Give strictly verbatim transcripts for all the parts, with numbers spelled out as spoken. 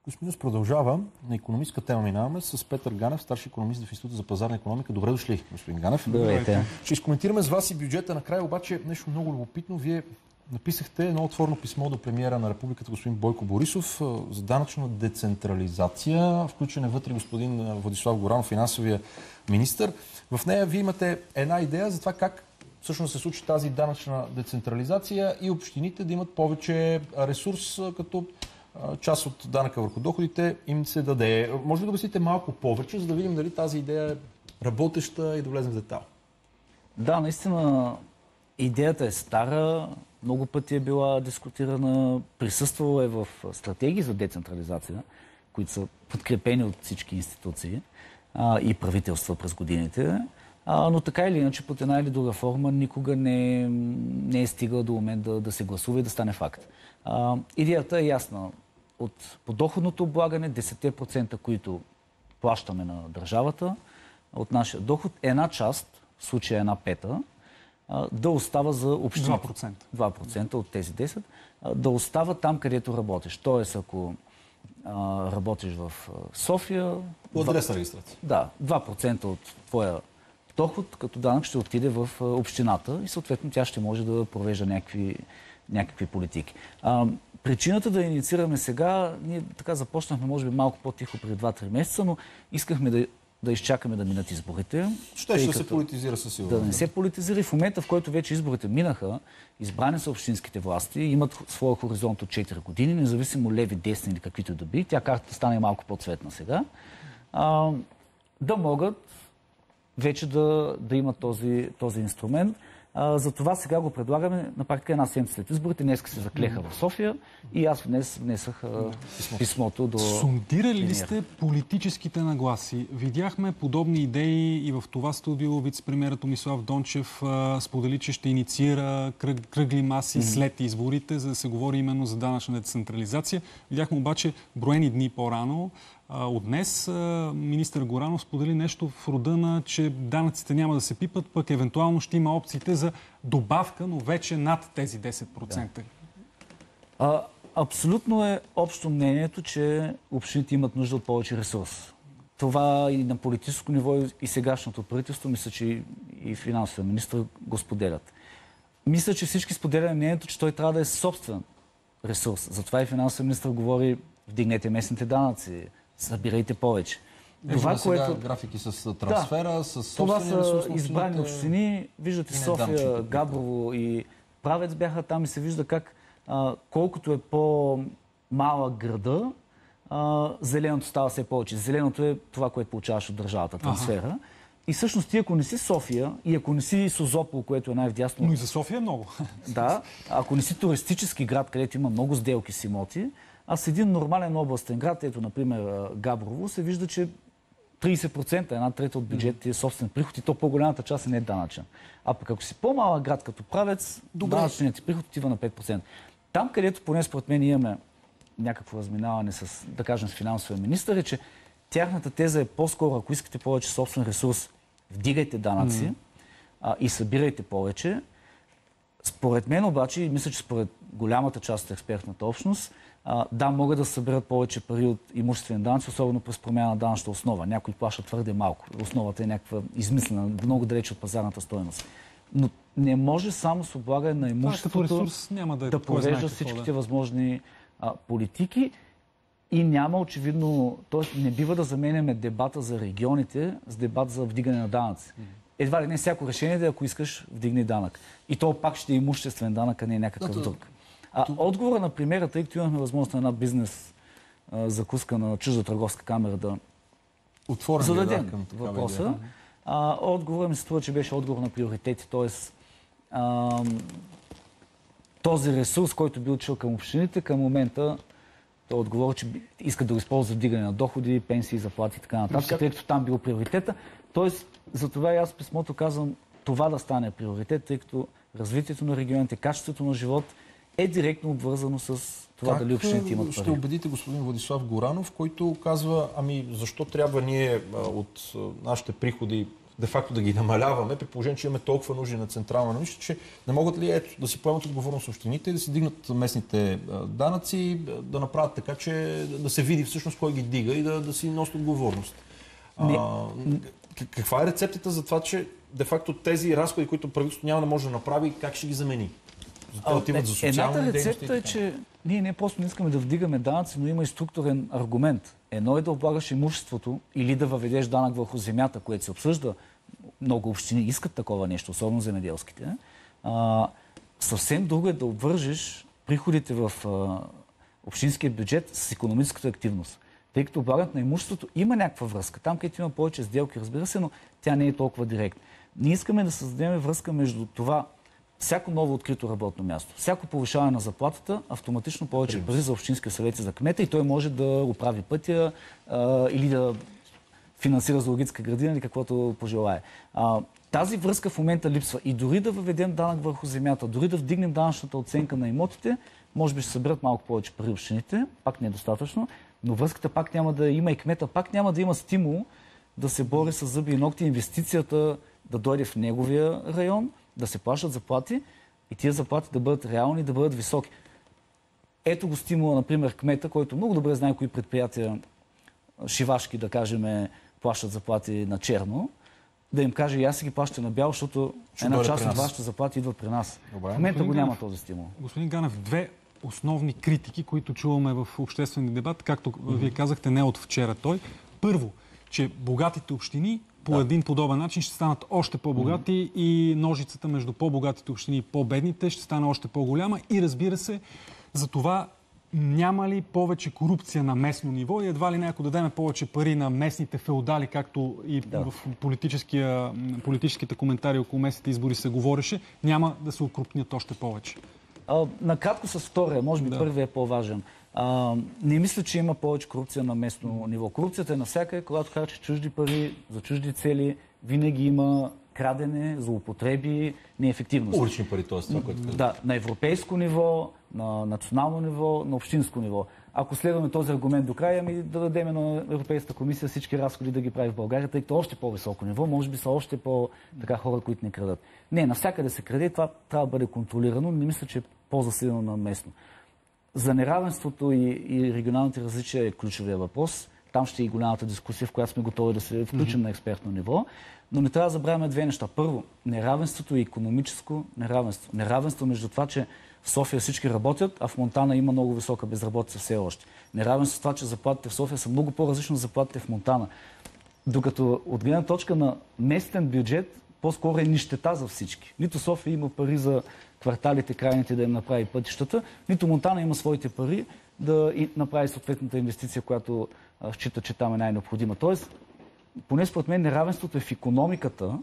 Господин, продължава. На икономическа тема минаваме с Петър Ганев, старши икономист в Института за пазарна икономика. Добре дошли, господин Ганев. Здравейте. Ще изкоментираме с вас и бюджета. Накрая обаче нещо много любопитно. Вие написахте едно отворено писмо до премиера на Републиката господин Бойко Борисов за данъчна децентрализация. Включен е вътре господин Владислав Горанов, финансовия министър. В нея вие имате една идея за това как всъщност се случи тази данъчна децентрализация и общините да имат повече ресурс, като част от данъка върху доходите им се даде. Може ли да обясните малко повече, за да видим дали тази идея е работеща и да влезем в детал? Да, наистина идеята е стара, много пъти е била дискутирана, присъствала е в стратегии за децентрализация, които са подкрепени от всички институции а, и правителства през годините. А, но така или иначе, под една или друга форма, никога не, не е стигала до момент да, да се гласува и да стане факт. А, идеята е ясна. От подоходното облагане, десет процента, които плащаме на държавата, от нашия доход, една част, в случая една пета, а, да остава за общините. два процента. два процента от тези десет, а, да остава там, където работиш. Тоест, ако а, работиш в София... По адреса регистрация. Да, два процента от твоя доход като данък ще отиде в общината и съответно тя ще може да провежда някакви, някакви политики. А, причината да инициираме сега, ние така започнахме може би малко по-тихо преди два-три месеца, но искахме да, да изчакаме да минат изборите. Ще ще се политизира със сигурност. Да не се политизира и в момента, в който вече изборите минаха, избрани са общинските власти, имат своя хоризонт от четири години, независимо леви, десни или каквито да би, тя картата стане малко по-цветна сега, а, да могат вече да, да имат този, този инструмент. А, затова сега го предлагаме на практика една седмица след изборите. Днеска се заклеха в София и аз днес внесах а, писмото до... Сондирали ли сте политическите нагласи? Видяхме подобни идеи и в това студио вице-премиерът Томислав Дончев а, сподели, че ще инициира кръг, кръгли маси mm-hmm. след изборите, за да се говори именно за данъчна децентрализация. Видяхме обаче броени дни по-рано. От днес министър Горанов сподели нещо в рода на, че данъците няма да се пипат, пък евентуално ще има опциите за добавка, но вече над тези десет процента. Да. А, абсолютно е общо мнението, че общините имат нужда от повече ресурс. Това и на политическо ниво и сегашното правителство, мисля, че и финансовия министър го споделят. Мисля, че всички споделят мнението, че той трябва да е собствен ресурс. Затова и финансовия министър говори: вдигнете местните данъци, събирайте повече. Това, което... графики с трансфера, да, с собствени това ресурс. Това са избрани общини. Виждате София, Габрово и Правец бяха там и се вижда как а, колкото е по-малък града, а, зеленото става все повече. Зеленото е това, което получаваш от държавата, трансфера. Ага. И всъщност ти, ако не си София и ако не си Созопол, което е най-вдясно... Но и за София е много. Да, ако не си туристически град, където има много сделки с имоти, а с един нормален областен град, ето, например, Габрово, се вижда, че трийсет процента, една трета от бюджета е собствен приход и то по-голямата част е не данъчен. А пък ако си по-малък град като Правец, данъчният ти приход отива на пет процента. Там, където поне според мен имаме някакво разминаване с, да кажем, с финансовия министър, е, че тяхната теза е по-скоро, ако искате повече собствен ресурс, вдигайте данъци mm-hmm. а, и събирайте повече. Според мен обаче, и мисля, че според голямата част от експертната общност, а, да, могат да съберат повече пари от имуществени данъци, особено през промяна на данъчната основа. Някои плащат твърде малко. Основата е някаква измислена, много далеч от пазарната стойност. Но не може само с облагане на имуществото да, да, да провежда всичките да. възможни а, политики и няма очевидно, т.е. не бива да заменяме дебата за регионите с дебат за вдигане на данъци. Едва ли не всяко решение да, ако искаш, вдигни данък. И то пак ще е имуществен данък, а не някакъв да, друг. А отговора на премиера, тъй като имахме възможност на една бизнес а, закуска на чужда търговска камера да Отворен зададем да, към въпроса, а, отговора ми се струва, че беше отговор на приоритети, т.е. този ресурс, който бил чул към общините, към момента той отговори, че иска да го използва за вдигане на доходи, пенсии, заплати и така нататък, тъй като там бил приоритета. Тоест, затова и аз в писмото казвам това да стане приоритет, тъй като развитието на регионите, качеството на живот е директно обвързано с това как дали общините имат пари. Ще убедите господин Владислав Горанов, който казва, ами защо трябва ние от нашите приходи де-факто да ги намаляваме, при положение, че имаме толкова нужди на централна равнище, че не могат ли ето, да си поемат отговорност общините и да си дигнат местните данъци, да направят така, че да се види всъщност кой ги дига и да, да си носят отговорност. А, каква е рецептата за това, че де-факто тези разходи, които правителството няма да може да направи, как ще ги замени? А, е, за едната рецепта е, че ние не просто не искаме да вдигаме данъци, но има и структурен аргумент. Едно е да облагаш имуществото или да въведеш данък върху земята, което се обсъжда. Много общини искат такова нещо, особено земеделските. А, съвсем друго е да обвържеш приходите в а, общинския бюджет с икономическата активност. Тъй като облагането на имуществото има някаква връзка. Там, където има повече сделки, разбира се, но тя не е толкова директна. Ние искаме да създадем връзка между това, всяко ново открито работно място, всяко повишаване на заплатата, автоматично повече пари за общинския съвет и за кмета и той може да оправи пътя а, или да финансира зоологическа градина или каквото пожелае. А, тази връзка в момента липсва. И дори да въведем данък върху земята, дори да вдигнем данъчната оценка на имотите, може би ще съберат малко повече пари общините, пак не е достатъчно, но връзката пак няма да има и кмета, пак няма да има стимул да се бори с зъби и ногти, инвестицията да дойде в неговия район, да се плащат заплати и тия заплати да бъдат реални, да бъдат високи. Ето го стимула, например, кмета, който много добре знае кои предприятия шивашки, да кажем, плащат заплати на черно, да им каже, и аз си ги плаща на бяло, защото Ще една част от вашите заплати идва при нас. Добре. В момента го няма този стимул. Господин Ганев, две основни критики, които чуваме в обществения дебат, както mm-hmm. вие казахте, не от вчера той. Първо, че богатите общини по да. един подобен начин ще станат още по-богати mm-hmm. и ножицата между по-богатите общини и по-бедните ще стане още по-голяма и разбира се, за това няма ли повече корупция на местно ниво и едва ли някой да дадем повече пари на местните феодали, както и да. в политическите коментари около местните избори се говореше, няма да се укрупнят още повече? А, накратко с втория, може би да. първият е по-важен. А, не мисля, че има повече корупция на местно ниво. Корупцията е навсякъде, когато харчиш чужди пари за чужди цели, винаги има крадене, злоупотреби, неефективност. Улични пари, т.е. това, което казвам. Да, на европейско ниво, на национално ниво, на общинско ниво. Ако следваме този аргумент до края, ами да дадем на Европейската комисия всички разходи да ги прави в България, тъй като още по-високо ниво, може би са още по-така хора, които не крадат. Не, навсякъде се краде, това трябва да бъде контролирано, не мисля, че е по-засилено на местно. За неравенството и, и регионалните различия е ключовия въпрос. Там ще е и голямата дискусия, в която сме готови да се включим mm-hmm. на експертно ниво. Но не трябва да забравяме две неща. Първо, неравенството и икономическо неравенство. Неравенство между това, че в София всички работят, а в Монтана има много висока безработица все още. Неравенство с това, че заплатите в София са много по-различни от заплатите в Монтана. Докато от гледна точка на местен бюджет, по-скоро е нищета за всички. Нито София има пари за кварталите, крайните да им направи пътищата, нито Монтана има своите пари да направи съответната инвестиция, която счита, че там е най-необходима. Тоест, поне според мен неравенството е в икономиката,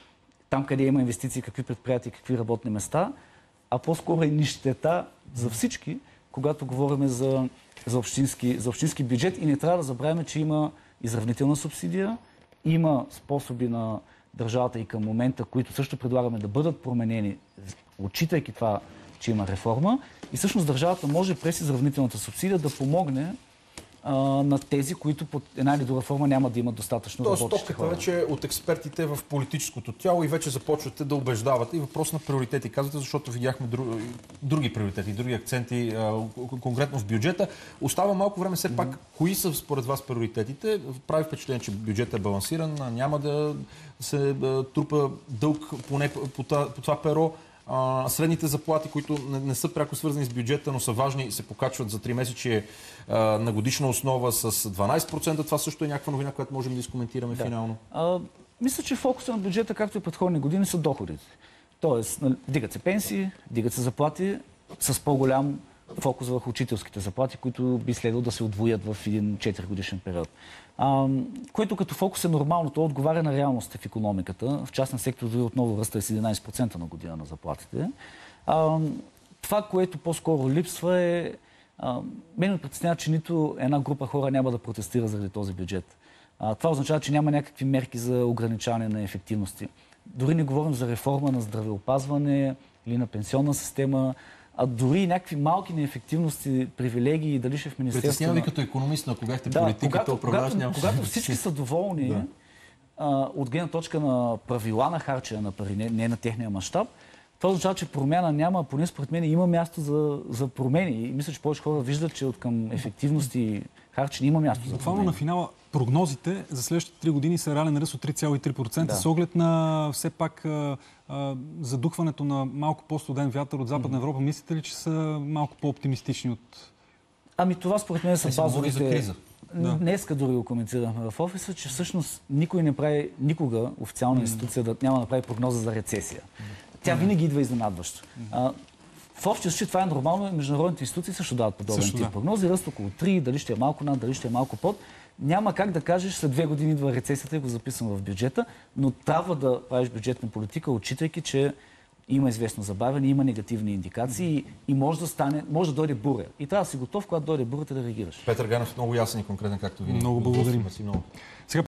там къде има инвестиции, какви предприятия, какви работни места, а по-скоро е нищета за всички, когато говорим за, за, общински, за общински бюджет. И не трябва да забравяме, че има изравнителна субсидия, има способи на държавата и към момента, които също предлагаме да бъдат променени, отчитайки това, че има реформа. И всъщност държавата може през изравнителната субсидия да помогне а, на тези, които под една или друга форма няма да имат достатъчно работещи хора. Тоест, вече от експертите в политическото тяло и вече започвате да убеждавате. И въпрос на приоритети казвате, защото видяхме други, други приоритети, други акценти, а, конкретно в бюджета. Остава малко време все пак. Mm-hmm. Кои са според вас приоритетите? Прави впечатление, че бюджетът е балансиран, няма да се а, трупа дълг поне по, по, по това перо. А, средните заплати, които не, не са пряко свързани с бюджета, но са важни, се покачват за три месече на годишна основа с дванайсет процента. Това също е някаква новина, която можем да изкоментираме да. финално. А, мисля, че фокуса на бюджета, както и предходни години, са доходите. Тоест, дигат се пенсии, дигат се заплати с по-голям фокус върху учителските заплати, които би следвало да се удвоят в един четири годишен период. А, което като фокус е нормално, то отговаря на реалностите в икономиката. В частен сектор дори отново ръста е с единайсет процента на година на заплатите. А, това, което по-скоро липсва е... А, мен ме притеснява, че нито една група хора няма да протестира заради този бюджет. А, това означава, че няма някакви мерки за ограничаване на ефективности. Дори не говорим за реформа на здравеопазване или на пенсионна система, а дори някакви малки неефективности, привилегии, дали ще в министерството... Притеснява ви като икономист, ако бяхте да, политик, когато, то управляваш когато, няма... когато всички са доволни, да. а, от гледна точка на правила на харчене на пари, не, не на техния мащаб, това означава, че промяна няма, поне според мен има място за, за промени. И мисля, че повече хора виждат, че от към ефективност и харчене има място за Буквално промени. на финала прогнозите за следващите три години са реален ръст от три цяло и три процента, Да. с оглед на все пак а, а, задухването на малко по-студен вятър от Западна Европа. Мислите ли, че са малко по-оптимистични от... Ами това според мен са Те се говори базовите... за криза. Да. Днеска дори го коментирахме в офиса, че всъщност никой не прави, никога официална институция да няма да прави прогноза за рецесия. Тя винаги идва изненадващо. А, в общия случай това е нормално. Международните институции също дават подобен Също тип да. прогнози. Ръст около три, дали ще е малко над, дали ще е малко под. Няма как да кажеш след две години идва рецесията и го записвам в бюджета, но трябва да правиш бюджетна политика, отчитайки, че има известно забавяне, има негативни индикации и, и може да стане, може да дойде буря. И трябва да си готов, когато дойде бурята, да реагираш. Петър Ганев много ясен и конкретен, както винаги. Много благодарим. Merci много.